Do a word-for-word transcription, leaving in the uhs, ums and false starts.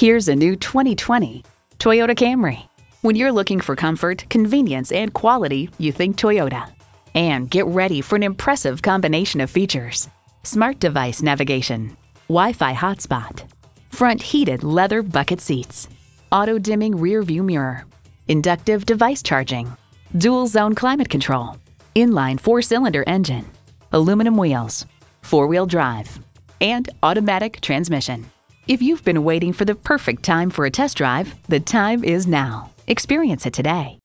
Here's a new twenty twenty Toyota Camry. When you're looking for comfort, convenience, and quality, you think Toyota. And get ready for an impressive combination of features: smart device navigation, Wi-Fi hotspot, front heated leather bucket seats, auto-dimming rear view mirror, inductive device charging, dual zone climate control, inline four-cylinder engine, aluminum wheels, four-wheel drive, and automatic transmission. If you've been waiting for the perfect time for a test drive, the time is now. Experience it today.